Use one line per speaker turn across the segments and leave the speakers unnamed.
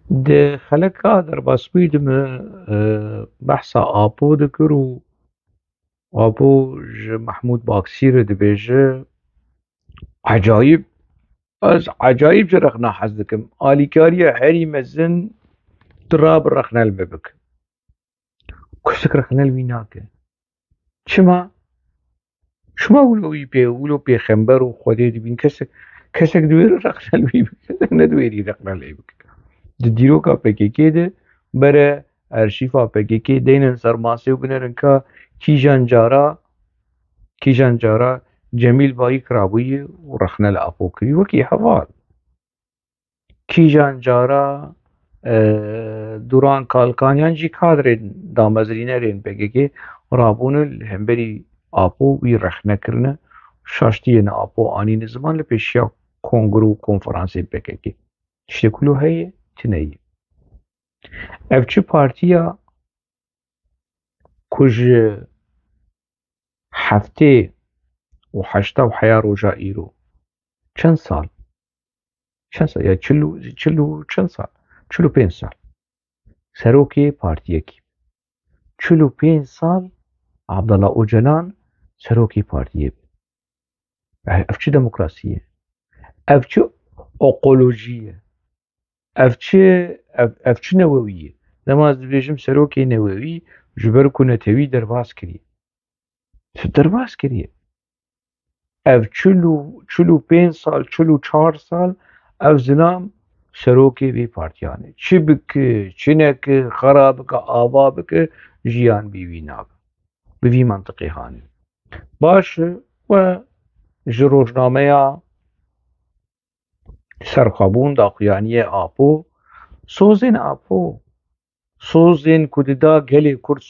ده خلقا در باسبوی دم بحثا آبو دکرو آبو محمود باکسیر دبیجه عجایب از عجایب جرخنا حزدكم آلیکاری هری مزن تراب رخنا المبك كسك رخنا الميناك شما شما ولو بي خنبر وخدي دبين كسك دوير رخنا المبك كسك ندويري رخنا المبك ديروكا بكي ده برا ارشيفا بكي دينن سرماسي وبنرن كا كيجان جارا جميل باي كرابوي ورخنا لأبوكري وكي حفال کیژان جارا دوران کالکانیان جی کادرین دامزرینرین بگه رابون الهمبری آپو وی رخنه کرنه شاشتین آپو آنین زمان لپیشیا کنگرو کنفرانسی بگه işte کلو هی تنهی evçi partiya kuj hafte و حشتا و حیا روژا ایرو چند سال یا چند سال 45 سال سروکی partiye ki 45 سال عبدالله اوجلان سروکی partiye evçi demokrasiye evçi اقولوژیه evçi nevewiye dema ez dibêjim serokê newewî ji ber ku netewî derbas kiriye derbas kiriye ev 45 sal 44 sal ev zilam serokê vê partiyanê çi bike çi neke xera bike ava bike jiyan bîvî nabe bi vî mantiqê hane baş e we ji rojnameya serxwebûn daxuyaniyê Apo sozên Apo sozên ku dida gelê Kurd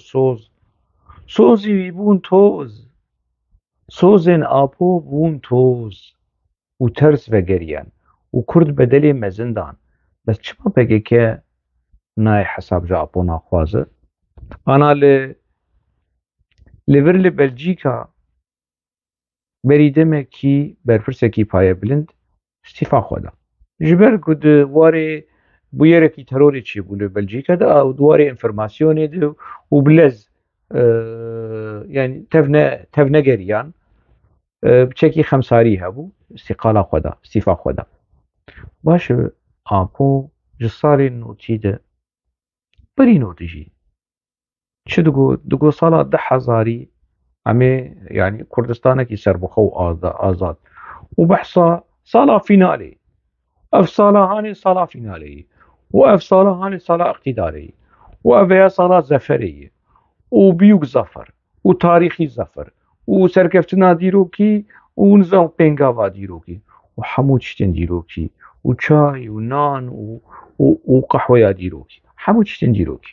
sozê wî bûn toz sozên Apo bûn toz û ters vegeriyan û Kurd bedelê mezin dan bes çima PKK nayê hesab ji Apo naxwaze ana li vir li Belçîka berî demekî berpirsekî payebilind îstîfa xwe da ji ber ku di warê bûyerekî terorê çêbû li Belçîka de û di warê înformasyonê de û bilez yani tev negeriyan biçekî xemsarî hebû îstîqala xwe da îstîfa xwe da baş e Apo ji salên notî de berî notî jî çi digot sala 10,000 emê yani Kurdistanekî serbixwe û azad û behsa sala fînalê ev sala hanê sala fînalê ye û ev sala hanê sala iqtîdarê ye û ev veya sala zeferê ye û büyük zafer û tarîxî zafer û serkeftina dîrokî û nizam pêngava dîrokî û hemû tiştên dîrokî û çay û nan û qehweya dîrokî hemû tiştên dîrokî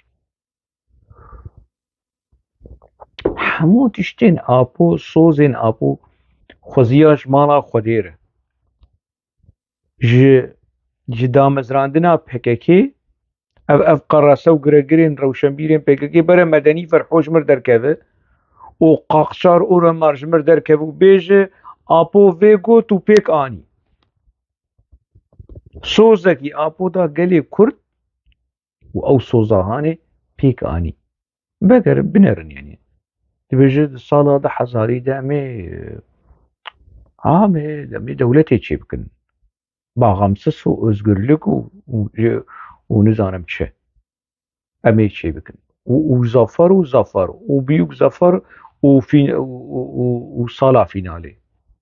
hemû tiştên Apo sozên Apo xweziya ji mala Xwedê re ji damezrandina PKK ev qerase û giregirên rewşenbîrên PKK bere medenî Ferhoş mir derkeve û Qaxçar Oromar ji mir derkeve û bêje Apo vê got û pêk anî sozekî Apo da gelê Kurd û ew soza hanê pêk anî vegerin binerin yani dibêje di sala 10,000 de em ê dewletê çêbikin bağımsız û özgürlük û nizanim çi em ê çêbikin û zafer û büyük zafer û sala fînalê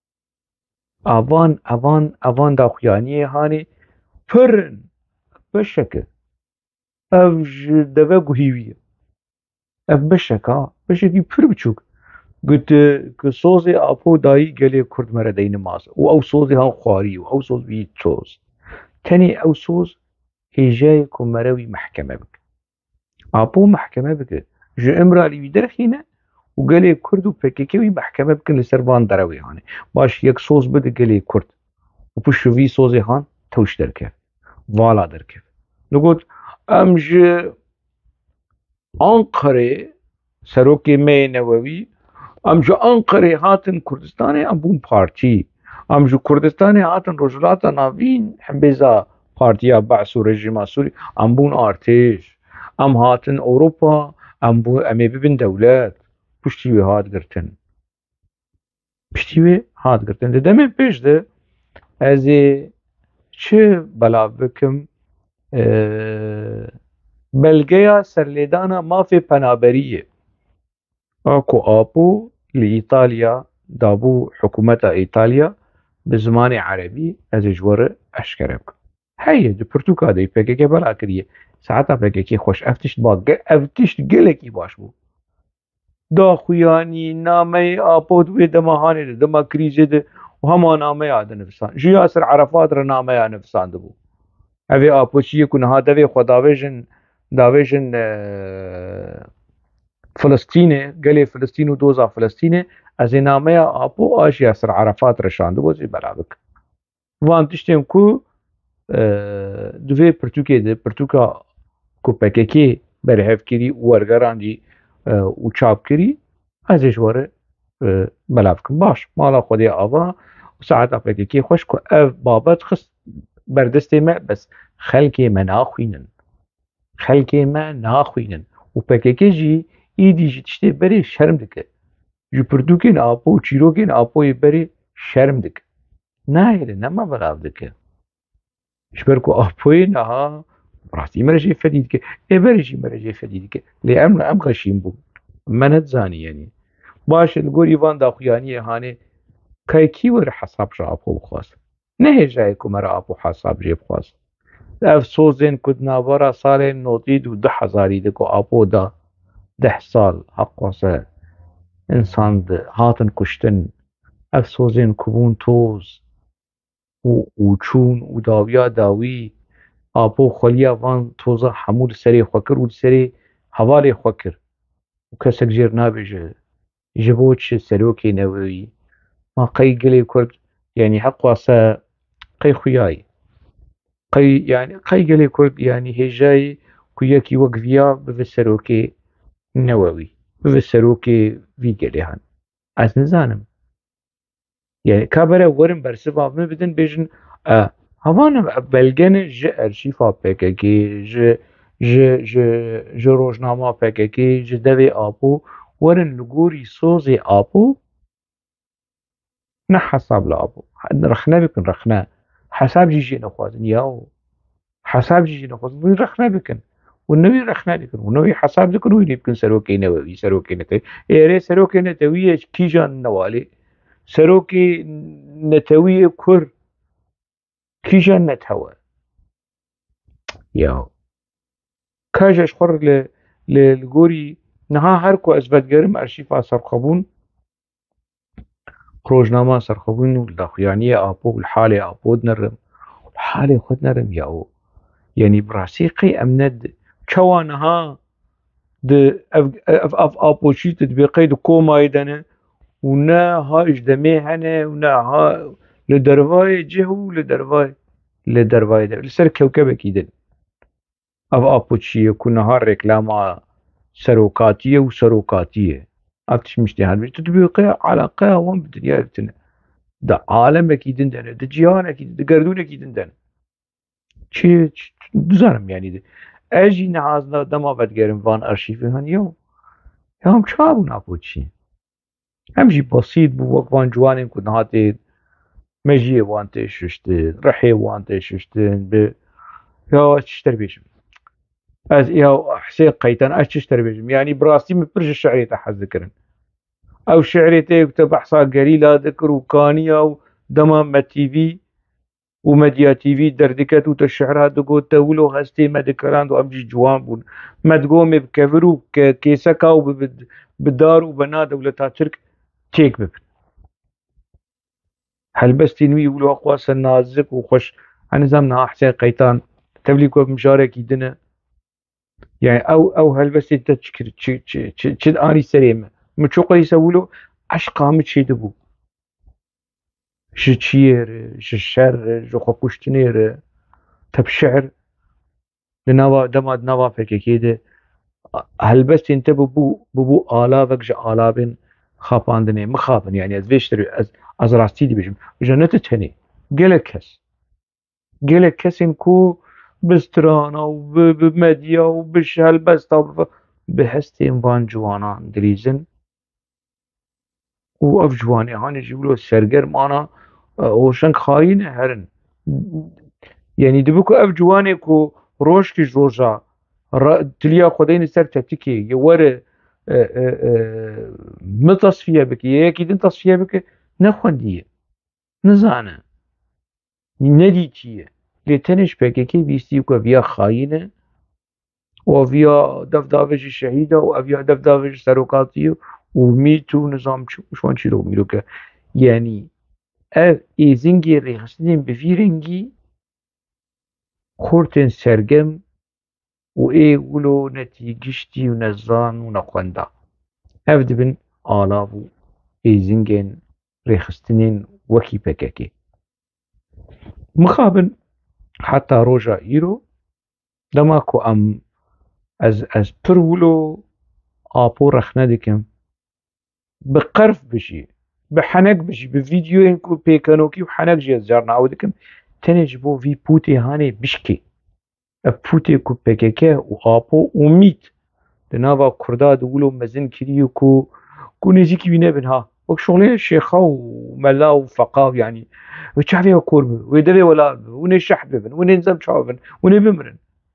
evan daxuyaniyê hanê pirin beşeke ev ji deve guhîwî ye ev beşekî pir biçûk ku sozê Apo dayî gelê Kurd mere deyne mas û ew sozê han xwarî û ew soz wî toz tenê ew soz hêjayê ku mere wî mehkeme bike Apo mehkeme bike ji Imralî wî derxîne û gelê Kurd û PKK wî mehkeme bikin li ser van derewê hanê baş yek soz bide gelê Kurd û pişt ji vî sozê han tewş derkeve vala derkeve digot em ji Ankarê serokê me yê newewî em ji Ankarê hatin Kurdistanê em bûn partî em ji Kurdistanê hatin Rojhilata Navîn hembêza پارتیا بعث و رژیما سوری ام بون ارتش ام هاتن اوروبا ام ببن دولت پشتی وی هات گرتن دمه پیش ده از چه بلا بکم بلگیا سرلیدانا مافی پنابریه اكو ابو لايطاليا دابو حكومة ايطاليا بزمان عربي از جوار اشكرك هي دي برتوكا دي بكيكي بلا كريه ساعتها بكيكي خوش افتش افتش گلكي باش بو دا خوياني نامي ابو دوي دمهاني دما كريزي دي وهما نامي عاد نفسان جو ياسر عرفات را نامي نفسان دبو اوي ابو شي يكون هذا وي خداويجن داويجن فلسطینه گلی فلسطین و دوزا فلسطینه از نامه آپو آش یاسر عرفات رشانده بوزی برابک وان تشتیم کو دوی پرتوکه ده پرتوکا کو پککی برهف کری ورگران دی و چاپ کری ازش واره بلافکن باش مالا خودی آوا و ساعت پککی خوش کو اف بابت خست بردسته ما بس خلکی ما ناخوینن و پککی جی ایدی جی تشتی بری شرم دکه جو پرتوکین آپو و چیروکین آپوی بری شرم دکه نایره نما بغاف دکه شبركو أبوي نها راسي مرجي فديد كي إبرجي مرجي فديد كي لأم غشيم بو منت زاني يعني باش الجوري فان داخياني هاني كي ور حساب جابو خاص نه جايكو مرا أبو حساب جيب خاص أفسوزين كدنا ورا صالين نوتيد و 10,000 دكو أبو دا 10 سال حق واسه إنسان هاتن كشتن أفسوزين كبون توز و چون و داویا داوی آپو خلیا وان توزا حمول سری خوکر و سری حوالی خوکر و کسک جیر نابجه جبو چه سروکی نووی ما قی گلی کرد يعني حق واسا قي خوياي قي گلی کرد يعني هجاي كوياكي وقفيا بفسروكي نووي بفسروكي في گلی هن از نزانم يعني كابرا ورم برسبا بدن بيجن هوان بلگن ج ارشیفا پککی ج روزنامه پککی ج دوی آپو ورن لگوری سوزی آپو نه حساب لآپو رخنه بکن رخنه حساب جيجي نخوازن ياو حساب جيجي نخوازن رخنه بكن والنوي رخنه بكن والنوي حساب ذكر ويلي بكن سروكي نووي سروكي نتوي ايري سروكي نتوي كيجان نوالي سروكي نتوي كر كيجان نتهوى ياو كاجش خور للجوري نها هركو أثبت جرم أرشيفا سرخبون روزنامه سرخبون والداخيانية أبو الحالة أبو نرم الحالة خد نرم ياو يعني براسيقي أمند كوانها اف أبو شي تطبيقي دو كوما يدنا ونا ها اجدمي هنا ونا ها لدرواي جهو لدرواي ده لسر كوكب كيدن اف أبو شي يكون ها ريكلاما سروكاتية وسروكاتية أكتش مشتهر بيش تطبيقي علاقة وان بالدنيا بتنا ده عالم أكيد دنا ده جيهان أكيد ده قردون أكيد دنا چه دزارم يعني ده أجي نعازنا دما بدقرم وان أرشيفي هن يوم هم چابون أبوچي همجي بسيط بو وان جوانين كن هاتي مجيه وان تششتن رحي وان تششتن يا تشتر بيشم از يا حسين قيتان اش تشتر بيشم يعني براسي مبرج الشعري تاع ذكرن او شعري تكتب احصاء قليله ذكر وكانيه ودمام تي في ومديا تي في دردكت وتشعر هذا قو تولو هستي مدكران دو امجي جوان بون مدقوم بكفرو كيسكا بالدار وبنا دولتها ترك تيك بب هل بس تنوي يقولوا اقواس النازك وخش عن زمنا حسين قيتان تبليك بمشارك يدنا يعني او هل بس انت تشد اني سليمه متشوقه يسولوا اش قامت شي دبو شير الشر جو خوكشتنير تب شعر لنوا دماد نوا فكيده هل بس انت ببو آلافك جا آلابن خاباندني مخابن يعني از بيشتري از راستي دي بيجم جنة تهني قلك هس gelek kesin ku bi strana û bi medya û bi helbesta bi hestên van ciwanan dilîzin û ev ciwanî jî wilo sergerm ana hoşeng xayîne herin. Yanî dibe ku ev ciwanê ku rojkî ji roja tiliya xwedeyê li ser tetikê yê were min tesfiye bike yê yekî din tesfiye bike nexwendiye, nizane, nedîtiye. Lê tenê ji PKK bîstî ku ev ya xayîn e û ev ya devdavê jî şehîd e û ev ya devdavê jî serokatî ye û mît û nizamçî û şwan çîrok mîrok e. Yanî ev êzingê rêxistinên bi vî rengî xurtên sergerm û ê wilo ne tîgiştî û ne zan û ne xwenda. Ev dibin alav û êzingên rêxistinên wekî PKK. Mixabin heta roja îro dema ku ez pir wilo apo rexne dikim bi qerf bijî bi henek bijî bi vîdyoyên ku pêkenokî û henek jî ez carna ew dikim tenê ji bo vî pûtê hanê bişkê. Ev pûtê ku PKK û apo û mît di nava Kurda di wilo mezin kiriye ku nêzîkî wî nebin ha wek şoxleyê şêxa û mela û feqa yanî çavê we kor bibe wê devê we lal bibe hûn ê şeh bibin hûn ê nizam çawa bibin hûn ê bimirin.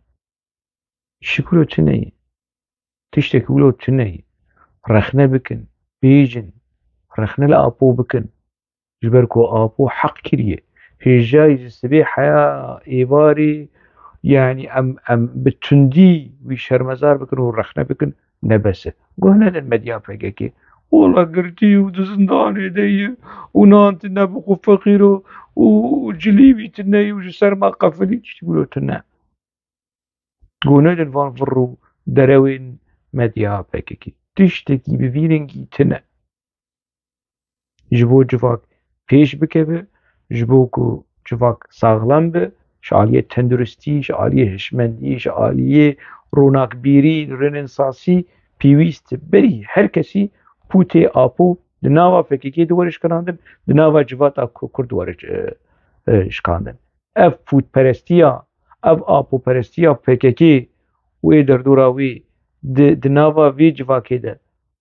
Ji wilo çi neyê tiştekî wilo çi neyê rexne bikin bêjin rexne li apo bikin ji ber ku apo heq kiriye hêjayî ji sibê heya êvarê yanî em bi tundî wî şermezar bikin û rexne bikin ne bes e. Guh nedin medya PKK wala girtî û di zindanê de ye û nan tune bixwe feqîr û cilî wî tune û ji ser me qefilî tiştî wilo tune. Guh nedin van vir û derewên medya PKK tiştekî bi vî rengî tune ji bo civak pêş bikeve ji bo ku civak saxlem be ji aliyê tenduristî ji aliyê hişmendî ji aliyê ronaqbîrî rênên sasî pêwîst e berî her kesî pûtê apo di nava PKK de were şikandin di nava civata Kurd were şikandin. Ev pûtperestiya ev apoperestiya PKK û ê derdora wê di nava vê civakê de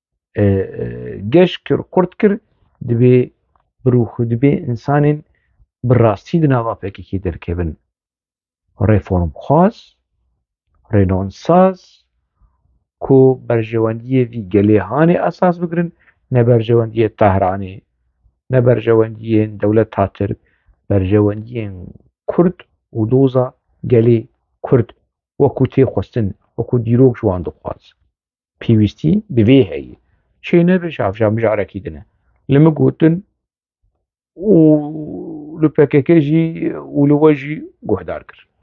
geş kir qurt kir divê birûxdibê însanên bi rastî di nava PKK derkevin reformxwaz rênonsaz ku berjewendiyê vî gelê hanê esas bigirin ne berjewendiyê Tehranê ne berjewendiyên dewleta Tirk berjewendiyên Kurd û doza gelê Kurd wekû tê xwestin wekû dîrok ji wan dixwaz pêwîstî bi vê heye çê nebe şavşa mijarekî din e li min gotin û li PKK jî û li we jî guhdar kir.